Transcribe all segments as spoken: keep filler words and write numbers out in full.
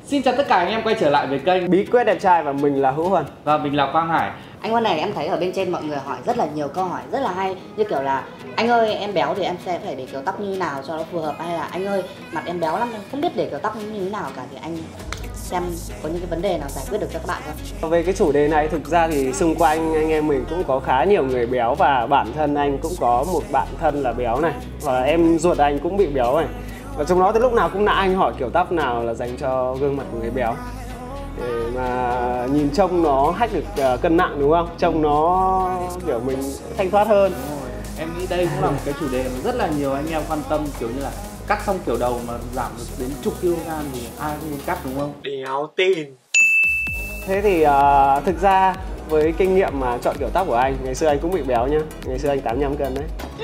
Xin chào tất cả anh em quay trở lại với kênh Bí Quyết Đẹp Trai và mình là Hữu Huân. Và mình là Quang Hải. Anh Huân này em thấy ở bên trên mọi người hỏi rất là nhiều câu hỏi rất là hay. Như kiểu là anh ơi em béo thì em sẽ phải để kiểu tóc như nào cho nó phù hợp, hay là anh ơi mặt em béo lắm em không biết để kiểu tóc như thế nào cả, thì anh xem có những cái vấn đề nào giải quyết được cho các bạn không? Về cái chủ đề này thực ra thì xung quanh anh em mình cũng có khá nhiều người béo, và bản thân anh cũng có một bạn thân là béo này, và em ruột anh cũng bị béo này. Và trong đó từ lúc nào cũng là anh hỏi kiểu tóc nào là dành cho gương mặt của người béo, để mà nhìn trông nó hack được cân nặng, đúng không? Trông nó kiểu mình thanh thoát hơn. Em nghĩ đây cũng là một cái chủ đề mà rất là nhiều anh em quan tâm, kiểu như là cắt xong kiểu đầu mà giảm được đến chục kg thì ai cũng muốn cắt, đúng không? Đéo tin. Thế thì uh, thực ra với kinh nghiệm mà chọn kiểu tóc của anh, ngày xưa anh cũng bị béo nhá. Ngày xưa anh tám mươi lăm cân đấy.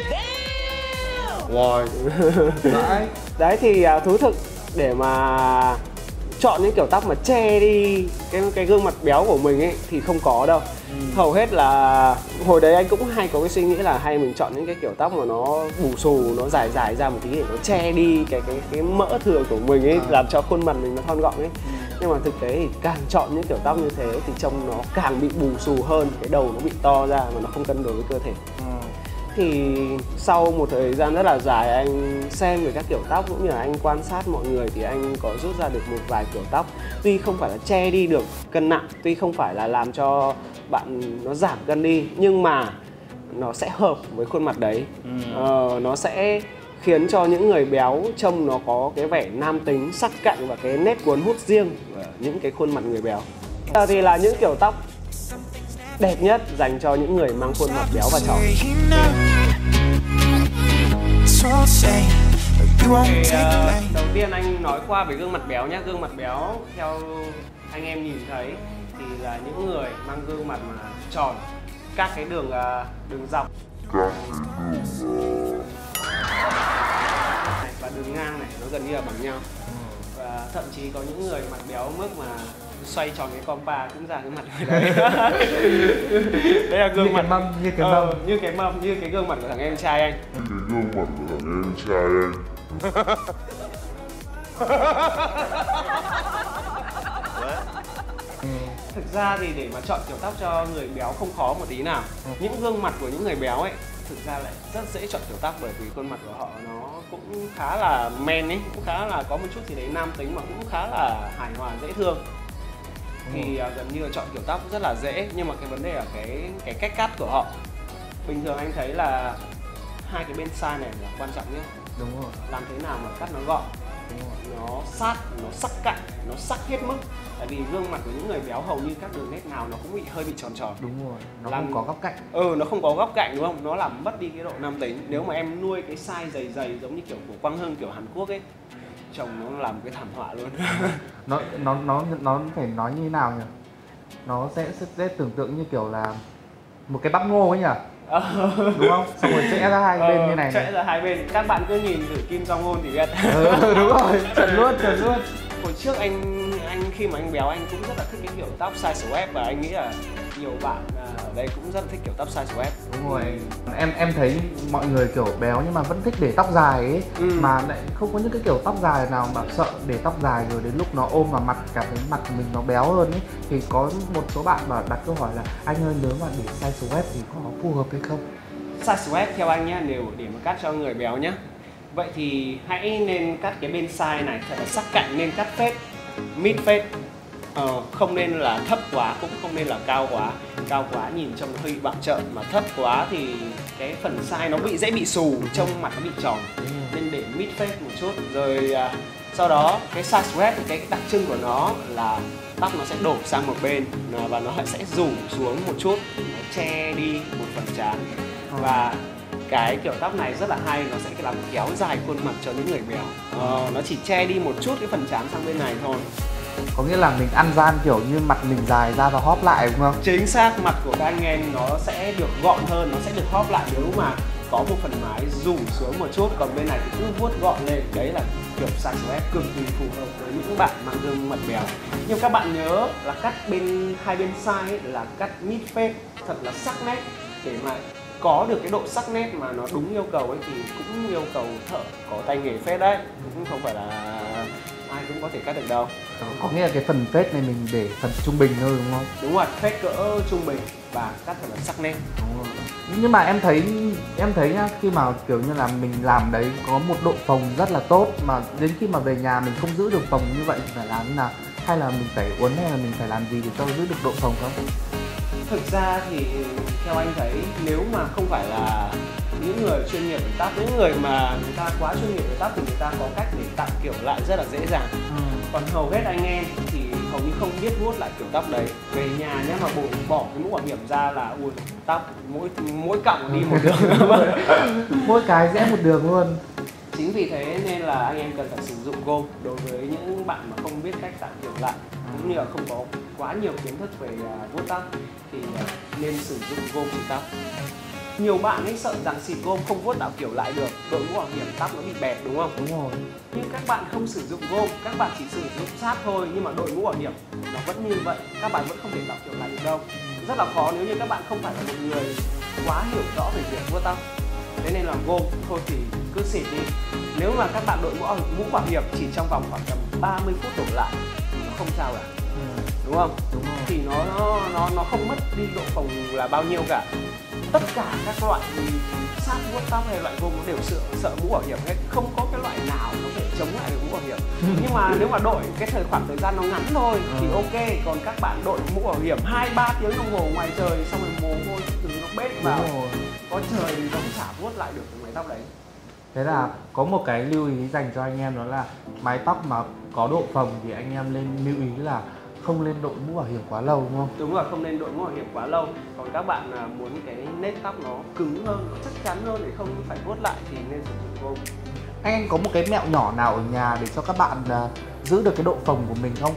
Rồi. Đấy. Đấy thì uh, thú thực để mà chọn những kiểu tóc mà che đi cái cái gương mặt béo của mình ấy thì không có đâu. Ừ. Hầu hết là hồi đấy anh cũng hay có cái suy nghĩ là hay mình chọn những cái kiểu tóc mà nó bù xù, nó dài dài ra một tí để nó che đi cái cái cái mỡ thừa của mình ấy, à. làm cho khuôn mặt mình nó thon gọn ấy. Ừ. Nhưng mà thực tế thì càng chọn những kiểu tóc như thế thì trông nó càng bị bù xù hơn, cái đầu nó bị to ra mà nó không cân đối với cơ thể. Ừ. Thì sau một thời gian rất là dài anh xem về các kiểu tóc cũng như là anh quan sát mọi người, thì anh có rút ra được một vài kiểu tóc tuy không phải là che đi được cân nặng, tuy không phải là làm cho bạn nó giảm cân đi, nhưng mà nó sẽ hợp với khuôn mặt đấy. Ừ. ờ, Nó sẽ khiến cho những người béo trông nó có cái vẻ nam tính, sắc cạnh và cái nét cuốn hút riêng ở những cái khuôn mặt người béo. Giờ thì là những kiểu tóc đẹp nhất dành cho những người mang khuôn mặt béo và tròn. Okay, uh, đầu tiên anh nói qua về gương mặt béo nhé. Gương mặt béo theo anh em nhìn thấy thì là những người mang gương mặt mà tròn, các cái đường uh, đường dọc và đường ngang này nó gần như là bằng nhau. Và thậm chí có những người mặt béo mức mà xoay tròn cái compa cũng ra cái mặt người đấy. Đây là gương như mặt cái mâm, như cái ờ, mâm, như cái mâm, như cái gương mặt của thằng em trai anh. Cái gương mặt của thằng em trai anh. Thực ra thì để mà chọn kiểu tóc cho người béo không khó một tí nào. Những gương mặt của những người béo ấy thực ra lại rất dễ chọn kiểu tóc, bởi vì khuôn mặt của họ nó cũng khá là men ấy, cũng khá là có một chút gì đấy nam tính mà cũng khá là hài hòa, dễ thương. Thì uh, gần như là chọn kiểu tóc rất là dễ, nhưng mà cái vấn đề là cái cái cách cắt của họ. Bình thường anh thấy là hai cái bên sai này là quan trọng nhất. Đúng rồi. Làm thế nào mà cắt nó gọn, đúng rồi, nó sát, nó sắc cạnh, nó sắc hết mức. Tại vì gương mặt của những người béo hầu như các đường nét nào nó cũng bị hơi bị tròn tròn. Đúng rồi, nó làm... không có góc cạnh. Ừ, nó không có góc cạnh, đúng không? Nó làm mất đi cái độ nam tính. Nếu mà em nuôi cái size dày dày giống như kiểu của Quang Hưng, kiểu Hàn Quốc ấy, chồng nó làm cái thảm họa luôn. nó nó nó nó phải nói như thế nào nhỉ? Nó sẽ sẽ tưởng tượng như kiểu là một cái bắp ngô ấy nhỉ? Đúng không? Xong rồi chẽ ra hai bên ờ, như này. Chẽ ra hai bên. Các bạn cứ nhìn thử Kim Jong Un thì biết. Ừ, đúng rồi, chuẩn luôn, chuẩn luôn. Hồi trước anh anh khi mà anh béo anh cũng rất là thích cái kiểu tóc size swap, và anh nghĩ là nhiều bạn ở đây cũng rất là thích kiểu tóc size swap. Đúng rồi. Em em thấy mọi người kiểu béo nhưng mà vẫn thích để tóc dài ấy, ừ. mà lại không có những cái kiểu tóc dài nào mà sợ để tóc dài rồi đến lúc nó ôm vào mặt, cảm thấy mặt mình nó béo hơn ấy. Thì có một số bạn mà đặt câu hỏi là anh ơi nếu mà để size swap thì có phù hợp hay không? Size swap theo anh nhé, nếu để mà cắt cho người béo nhé, vậy thì hãy nên cắt cái bên size này thật là sắc cạnh, nên cắt fade, mid fade. Ờ, không nên là thấp quá, cũng không nên là cao quá. Cao quá nhìn trông nó hơi bị bặm trợn, mà thấp quá thì cái phần size nó bị dễ bị xù, trông mặt nó bị tròn. Nên để mid fade một chút. Rồi à, sau đó cái size swap, cái đặc trưng của nó là tóc nó sẽ đổ sang một bên và nó sẽ rủ xuống một chút, nó che đi một phần trán. Và cái kiểu tóc này rất là hay, nó sẽ làm kéo dài khuôn mặt cho những người béo. ờ, Nó chỉ che đi một chút cái phần trán sang bên này thôi. Có nghĩa là mình ăn gian kiểu như mặt mình dài ra và hóp lại đúng không? Chính xác, mặt của các anh em nó sẽ được gọn hơn, nó sẽ được hóp lại nếu mà có một phần mái rủ xuống một chút, còn bên này thì cứ vuốt gọn lên. Đấy là kiểu size swap cực kỳ phù hợp với những bạn mang gương mặt béo. Nhưng các bạn nhớ là cắt bên hai bên size ấy, là cắt mid fade thật là sắc nét, để mà có được cái độ sắc nét mà nó đúng yêu cầu ấy thì cũng yêu cầu thợ có tay nghề phết đấy, cũng không phải là ai cũng có thể cắt được đâu. Có nghĩa là cái phần fade này mình để phần trung bình thôi đúng không? Đúng rồi, fade cỡ trung bình và cắt thật là sắc nét. Nhưng mà em thấy em thấy nhá, khi mà kiểu như là mình làm đấy có một độ phồng rất là tốt, mà đến khi mà về nhà mình không giữ được phồng như vậy thì phải làm thế nào? Hay là mình phải uốn, hay là mình phải làm gì để cho giữ được độ phồng không? Thực ra thì theo anh thấy nếu mà không phải là những người chuyên nghiệp về tóc, những người mà người ta quá chuyên nghiệp về tóc thì người ta có cách để tạo kiểu lại rất là dễ dàng. Ừ. Còn hầu hết anh em thì hầu như không biết vuốt lại kiểu tóc đấy. Về nhà nhé mà bỏ, bỏ cái mũ bảo hiểm ra là ui tóc mỗi mỗi cọng đi một đường. Mỗi cái rẽ một đường luôn. Chính vì thế nên là anh em cần phải sử dụng gôm đối với những bạn mà không biết cách tạo kiểu lại, cũng như là không có quá nhiều kiến thức về uh, vuốt tóc thì uh, nên sử dụng gôm xịt tóc. Nhiều bạn ấy sợ rằng xịt gôm không vuốt tạo kiểu lại được, đội mũ bảo hiểm tóc nó bị bẹp đúng không? Đúng rồi. Nhưng các bạn không sử dụng gôm, các bạn chỉ sử dụng sát thôi, nhưng mà đội mũ bảo hiểm nó vẫn như vậy, các bạn vẫn không thể tạo kiểu lại được đâu. Rất là khó nếu như các bạn không phải là một người quá hiểu rõ về việc vuốt tóc. Thế nên là gôm thôi thì cứ xịt đi. Nếu mà các bạn đội mũ, mũ bảo hiểm chỉ trong vòng khoảng tầm ba mươi phút đổ lại nó không sao cả, ừ. đúng không? Đúng rồi. Thì nó nó nó không mất đi độ phồng là bao nhiêu cả. Tất cả các loại sát vuốt tóc hay loại gôm nó đều sợ sợ mũ bảo hiểm hết, không có cái loại nào có thể chống lại được mũ bảo hiểm. Nhưng mà nếu mà đội cái thời khoảng thời gian nó ngắn thôi thì ok, còn các bạn đội mũ bảo hiểm hai ba tiếng đồng hồ ngoài trời xong rồi mồ hôi từ nó bết vào, có trời thì nó cũng chả vuốt lại được cái mái tóc đấy. Thế là có một cái lưu ý dành cho anh em, đó là mái tóc mà có độ phồng thì anh em nên lưu ý là không nên đội mũ bảo hiểm quá lâu, đúng không? Đúng rồi, không nên đội mũ bảo hiểm quá lâu. Còn các bạn muốn cái nếp tóc nó cứng hơn, nó chắc chắn hơn để không phải vuốt lại thì nên sử dụng gôm. Anh anh có một cái mẹo nhỏ nào ở nhà để cho các bạn uh, giữ được cái độ phồng của mình không?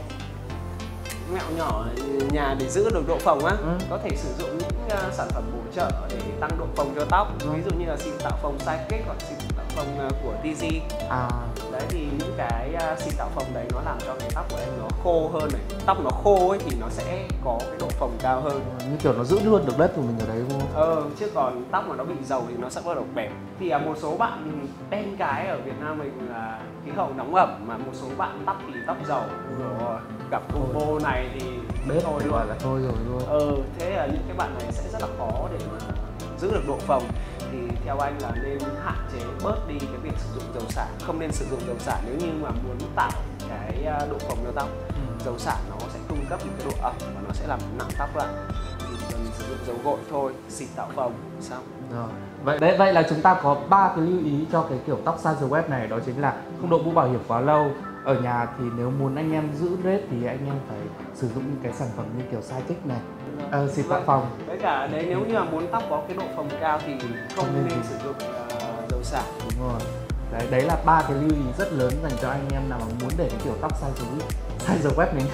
Mẹo nhỏ nhà để giữ được độ phồng á, ừ. có thể sử dụng những uh, sản phẩm bổ trợ để tăng độ phồng cho tóc, ừ. ví dụ như là xịt tạo phồng Sidekick hoặc xịt tạo phồng uh, của tê giê. À. Đấy thì những cái uh, xịt tạo phồng đấy nó làm cho cái tóc của em nó khô hơn này, tóc nó khô ấy thì nó sẽ có cái độ phồng cao hơn. Ừ, như kiểu nó giữ luôn được đất của mình ở đấy đúng không? Ờ, chứ còn tóc mà nó bị dầu thì nó sẽ bắt đầu bẹp. Thì uh, một số bạn đen cái ở Việt Nam mình là khí hậu nóng ẩm, mà một số bạn tóc thì tóc dầu rồi gặp combo này thì bết thôi luôn là thôi rồi luôn. Ờ, thế là những cái bạn này sẽ rất là khó để mà giữ được độ phồng. Thì theo anh là nên hạn chế bớt đi cái việc sử dụng dầu xả, không nên sử dụng dầu xả nếu như mà muốn tạo cái độ phồng cho tóc. Ừ. Dầu xả nó sẽ cung cấp một cái độ ẩm và nó sẽ làm nặng tóc lại. Thì cần sử dụng dầu gội thôi, xịt tạo phồng xong. Rồi. Vậy đấy, vậy là chúng ta có ba cái lưu ý cho cái kiểu tóc size web này, đó chính là không đội mũ bảo hiểm quá lâu. Ở nhà thì nếu muốn anh em giữ dread thì anh em phải sử dụng những cái sản phẩm như kiểu Sidekick này, ờ, xịt tạo phồng. Với cả đấy, nếu như mà muốn tóc có cái độ phồng cao thì không, không nên, nên sử dụng uh, dầu xả. Đúng rồi. Đấy, đấy là ba cái lưu ý rất lớn dành cho anh em nào mà muốn để cái kiểu tóc size web, size web mình.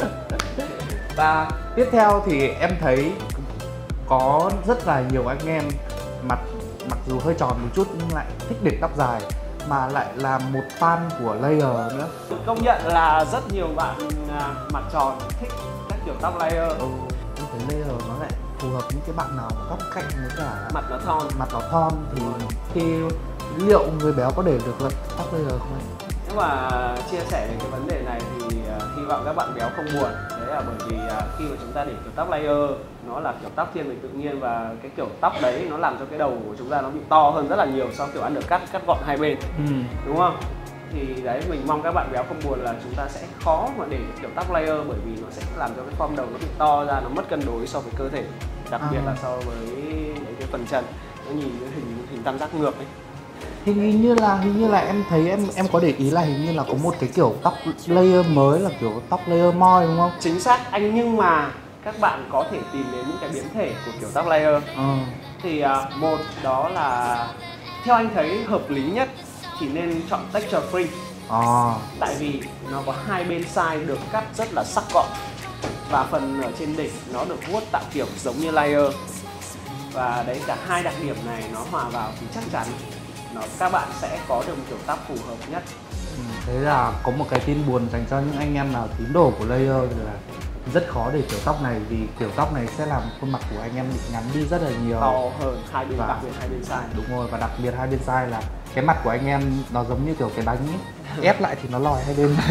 Và tiếp theo thì em thấy có rất là nhiều anh em mặt mặc dù hơi tròn một chút nhưng lại thích để tóc dài, mà lại là một fan của layer nữa. Công nhận là rất nhiều bạn mặt tròn thích các kiểu tóc layer. Ừ, em thấy layer nó lại phù hợp những cái bạn nào góc cạnh với cả mặt nó thon. Mặt nó thon thì thì liệu người béo có để được là tóc layer không anh? Nếu mà chia sẻ về cái vấn đề này thì uh, hy vọng các bạn béo không buồn. Đấy là bởi vì uh, khi mà chúng ta để kiểu tóc layer nó là kiểu tóc thiên về tự nhiên, và cái kiểu tóc đấy nó làm cho cái đầu của chúng ta nó bị to hơn rất là nhiều so với kiểu ăn được cắt cắt gọn hai bên. Ừ. Đúng không? Thì đấy, mình mong các bạn béo không buồn là chúng ta sẽ khó mà để được kiểu tóc layer, bởi vì nó sẽ làm cho cái form đầu nó bị to ra, nó mất cân đối so với cơ thể, đặc biệt à. là so với cái phần chân nó nhìn cái hình hình tam giác ngược ấy. Hình như là hình như là em thấy em em có để ý là hình như là có một cái kiểu tóc layer mới là kiểu tóc layer moi đúng không? Chính xác anh, nhưng mà các bạn có thể tìm đến những cái biến thể của kiểu tóc layer. Ừ. Thì uh, một đó là theo anh thấy hợp lý nhất thì nên chọn texture free. À. Tại vì nó có hai bên side được cắt rất là sắc gọn, và phần ở trên đỉnh nó được vuốt tạo kiểu giống như layer. Và đấy, cả hai đặc điểm này nó hòa vào thì chắc chắn nó các bạn sẽ có được một kiểu tóc phù hợp nhất. Ừ, thế là có một cái tin buồn dành cho những anh em nào tín đồ của layer thì là rất khó để kiểu tóc này, vì kiểu tóc này sẽ làm khuôn mặt của anh em bị ngắn đi rất là nhiều, to hơn hai bên, và đặc biệt hai bên side. Đúng rồi, và đặc biệt hai bên side là cái mặt của anh em nó giống như kiểu cái bánh ấy. ép lại thì nó lòi hai bên.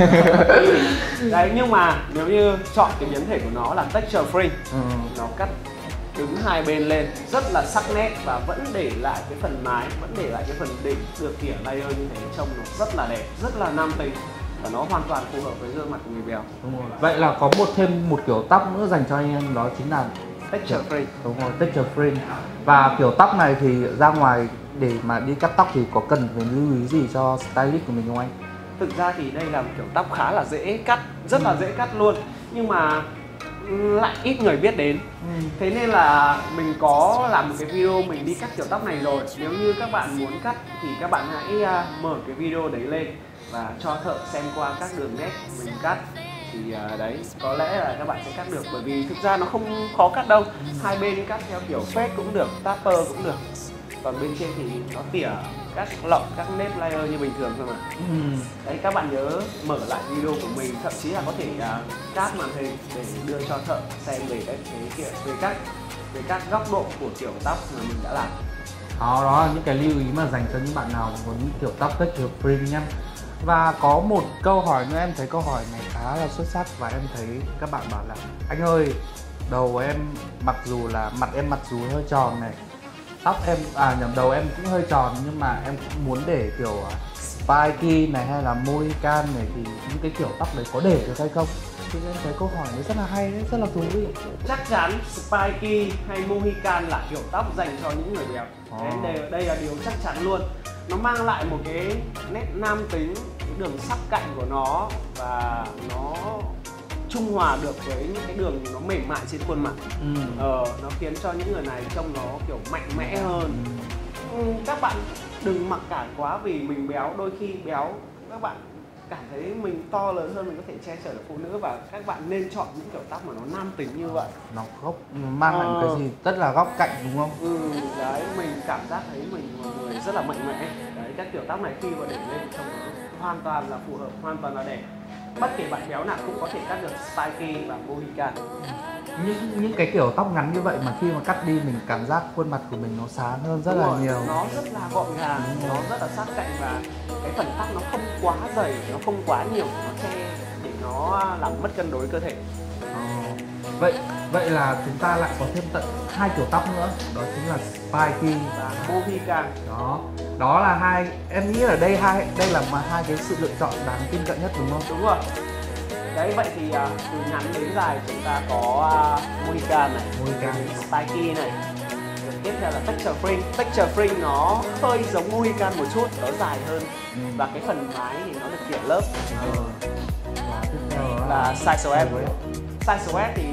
Đấy, nhưng mà nếu như chọn cái biến thể của nó là texture free, Ừ. nó cắt đứng hai bên lên rất là sắc nét và vẫn để lại cái phần mái, vẫn để lại cái phần đỉnh được tỉa layer như thế, trông nó rất là đẹp, rất là nam tính và nó hoàn toàn phù hợp với gương mặt của người béo. Đúng rồi. Vậy là có một thêm một kiểu tóc nữa dành cho anh em, đó chính là Texture free. đúng rồi, texture free. Và kiểu tóc này thì ra ngoài để mà đi cắt tóc thì có cần phải lưu ý gì cho stylist của mình không anh? Thực ra thì đây là một kiểu tóc khá là dễ cắt, rất là dễ cắt luôn, nhưng mà lại ít người biết đến. Ừ. Thế nên là mình có làm một cái video mình đi cắt kiểu tóc này rồi. Nếu như các bạn muốn cắt thì các bạn hãy uh, mở cái video đấy lên và cho thợ xem qua các đường nét mình cắt. Thì uh, đấy, có lẽ là các bạn sẽ cắt được, bởi vì thực ra nó không khó cắt đâu. Hai bên cắt theo kiểu fade cũng được, taper cũng được. Còn bên trên thì nó tỉa các lọng, các nếp layer như bình thường thôi mà. Ừ. Đấy, các bạn nhớ mở lại video của mình, thậm chí là có thể uh, cắt màn hình để đưa cho thợ xem về các cái kiểu, về các về các góc độ của kiểu tóc mà mình đã làm. Đó, đó là những cái lưu ý mà dành cho những bạn nào muốn kiểu tóc texture free nhá. Và có một câu hỏi nữa, em thấy câu hỏi này khá là xuất sắc và em thấy các bạn bảo là anh ơi, đầu em mặc dù là mặt em mặc dù hơi tròn này, tóc em à nhầm đầu em cũng hơi tròn, nhưng mà em cũng muốn để kiểu spiky này hay là Mohican này, thì những cái kiểu tóc đấy có để được hay không? Thì em thấy câu hỏi đấy rất là hay đấy, rất là thú vị. Chắc chắn spiky hay Mohican là kiểu tóc dành cho những người béo. Đấy, đây, đây là điều chắc chắn luôn. Nó mang lại một cái nét nam tính, cái đường sắc cạnh của nó và nó trung hòa được với những cái đường nó mềm mại trên khuôn mặt. Ừ. Ờ, nó khiến cho những người này trông nó kiểu mạnh mẽ hơn. Ừ, các bạn đừng mặc cả quá vì mình béo, đôi khi béo các bạn cảm thấy mình to lớn hơn, mình có thể che chở được phụ nữ, và các bạn nên chọn những kiểu tóc mà nó nam tính như vậy. Nó góc mang lại một cái gì rất là góc cạnh đúng không? Ừ, đấy, mình cảm giác thấy mình một người rất là mạnh mẽ. Đấy, các kiểu tóc này khi mà để lên trông nó hoàn toàn là phù hợp, hoàn toàn là đẹp. Bất kể bạn béo nào cũng có thể cắt được spiky và Mohican. Những những cái kiểu tóc ngắn như vậy mà khi mà cắt đi mình cảm giác khuôn mặt của mình nó sáng hơn rất Đúng là rồi, nhiều. nó rất là gọn gàng, nó rất là sắc cạnh và cái phần tóc nó không quá dày, nó không quá nhiều, nó che để nó làm mất cân đối cơ thể. Ờ. Vậy vậy là chúng ta lại có thêm tận hai kiểu tóc nữa, đó chính là spiky Và Mohican. đó. Đó là hai, em nghĩ là đây hai đây là mà hai cái sự lựa chọn đáng tin cậy nhất đúng không? Đúng rồi. Đấy, vậy thì uh, từ ngắn đến dài chúng ta có uh, Mohican này, Mohican, spiky này. Rồi tiếp theo là texture free. Texture free nó hơi giống Mohican một chút, nó dài hơn. Ừ. Và cái phần mái thì nó được tỉa lớp. Ờ. Và tiếp theo đó Là size ép. Size ép thì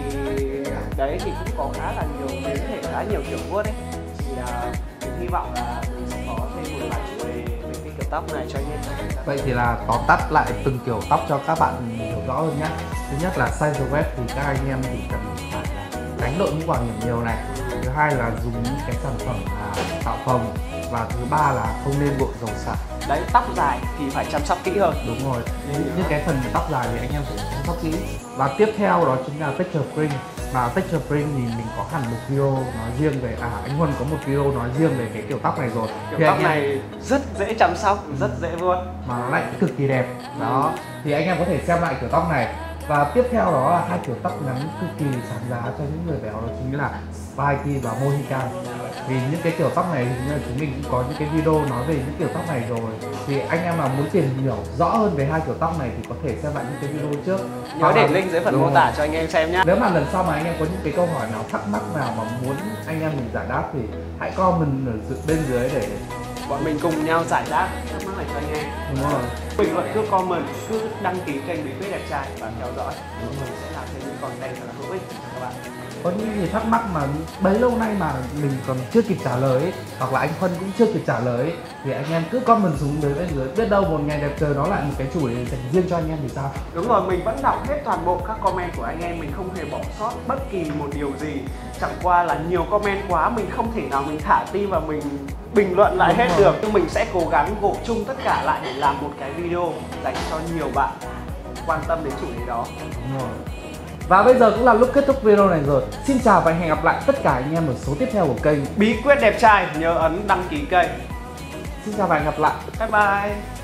đấy thì cũng có khá là nhiều, mình có thể khá nhiều kiểu vuốt ấy. Thì uh, mình hy vọng là mình sẽ có thêm một vài chủ đề về cái kiểu tóc này cho anh em. Vậy thì là tóm tắt lại từng kiểu tóc cho các bạn hiểu rõ hơn nhé. Thứ nhất là size web thì các anh em thì cần phải đánh đội mũ bảo hiểm nhiều này. Thứ hai là dùng những cái sản phẩm là tạo phồng. Và thứ ba là không nên gội dầu xả. Đấy, tóc dài thì phải chăm sóc kỹ hơn. Đúng rồi, những, những cái phần tóc dài thì anh em phải chăm sóc kỹ. Và tiếp theo đó chính là texture free. Và texture free thì mình có hẳn một video nói riêng về, à anh Huân có một video nói riêng về cái kiểu tóc này rồi. Kiểu thì tóc anh em, này rất dễ chăm sóc, rất dễ vuốt. mà nó lại cực kỳ đẹp. Đó, thì anh em có thể xem lại kiểu tóc này. Và tiếp theo đó là hai kiểu tóc ngắn cực kỳ sáng giá cho những người béo, đó chính là spiky và Mohican. Vì những cái kiểu tóc này thì chúng mình cũng có những cái video nói về những kiểu tóc này rồi. Thì anh em nào muốn tìm hiểu rõ hơn về hai kiểu tóc này thì có thể xem lại những cái video trước. Nhớ để link dưới phần mô tả cho anh em xem nhé. Nếu mà lần sau mà anh em có những cái câu hỏi nào, thắc mắc nào mà muốn anh em mình giải đáp thì hãy comment ở bên dưới để bọn mình cùng nhau giải đáp thắc mắc này cho anh em. đúng rồi. Bình luận, cứ comment, cứ đăng ký kênh Bí Quyết Đẹp Trai và theo dõi. Đúng rồi, sẽ làm thêm những content thật là hữu ích cho các bạn. Có những gì thắc mắc mà bấy lâu nay mà mình còn chưa kịp trả lời ấy, hoặc là anh Phân cũng chưa kịp trả lời ấy, thì anh em cứ comment xuống dưới bên dưới, biết đâu một ngày đẹp trời nó lại một cái chủ đề dành riêng cho anh em thì sao. Đúng rồi, mình vẫn đọc hết toàn bộ các comment của anh em, mình không hề bỏ sót bất kỳ một điều gì. Chẳng qua là nhiều comment quá, mình không thể nào mình thả tim và mình bình luận lại Đúng hết rồi. được. Nhưng mình sẽ cố gắng gộp chung tất cả lại để làm một cái video dành cho nhiều bạn quan tâm đến chủ đề đó. Đúng rồi. Và bây giờ cũng là lúc kết thúc video này rồi. Xin chào và hẹn gặp lại tất cả anh em ở số tiếp theo của kênh Bí Quyết Đẹp Trai. Nhớ ấn đăng ký kênh. Xin chào và hẹn gặp lại. Bye bye.